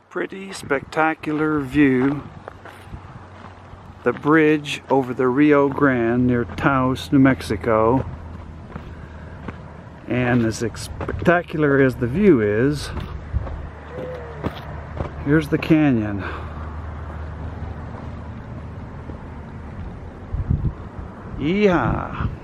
Pretty spectacular view. The bridge over the Rio Grande near Taos, New Mexico. And as spectacular as the view is, here's the canyon. Yeehaw!